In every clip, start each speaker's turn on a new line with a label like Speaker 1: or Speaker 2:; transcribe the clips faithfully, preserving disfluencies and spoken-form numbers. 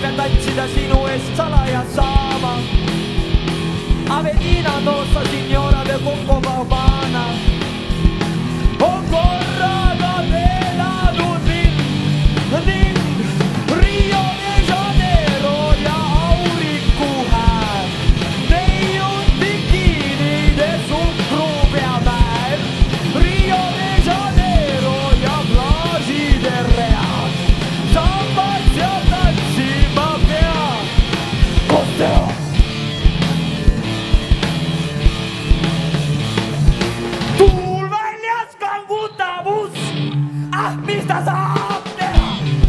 Speaker 1: pean tantsida sinu eest salaja saama. Avenida Nossa Signora de Copacabana on korraga elanud mind ning Rio de Janeiro ja auriku hääl teinud bikiinide suhkrupeapäev. Rio de Janeiro ja plaaside read sambad ja tantsima pean. Kosteo! Tuul väljas kangutab usk, ah mis ta saab teha?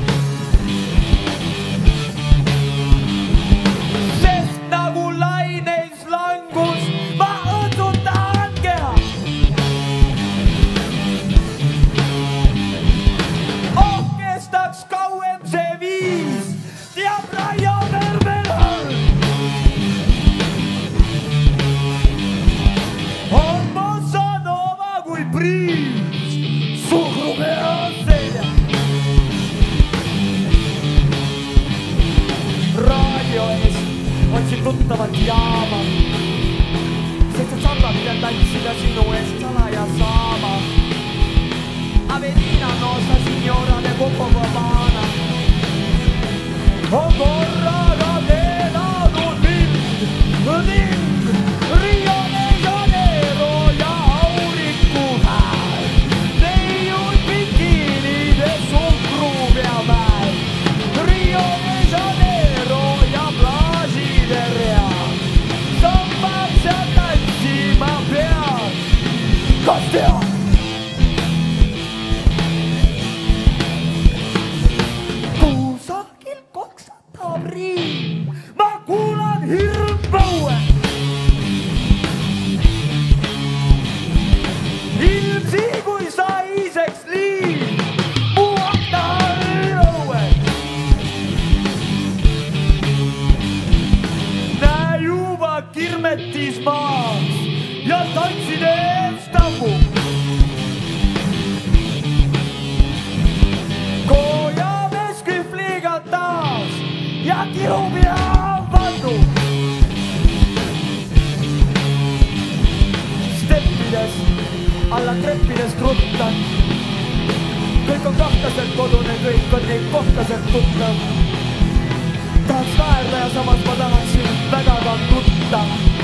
Speaker 1: Sest nagu laineis langus ma õõtsutan keha. Oh, kestaks kauem see viis, teab Raio Vermelhõn. On bossa nova kui priis, suhru peas selja. Raadio ees otsin tuttavat jaama, sest et sambad pean tantsida sinu eest salaja saama. Avenida Nossa Signora de Copacabana on korraga elanud mind ning Rio de Janeiro ja auriku hääl teinud bikiinide suhkrupeapäev. Rio de Janeiro ja plaaside read sambad ja tantsima pean. Kas tead? Kusagil koksatab riim, ma kuulan hirmpõue. Ilmsi kui sa iseks liin, mu akna all õue. Näe juba kirmetis maas ja tantsin ees tabu. Koja veskühvliga taas ja kirub ja vandu. Steppides, alla treppides kruttan. Kõik on kahtaselt kodune, kõik on neid kohtaselt tuttav. Tahaks naerda ja samas ma tahaksin väga ka tutta.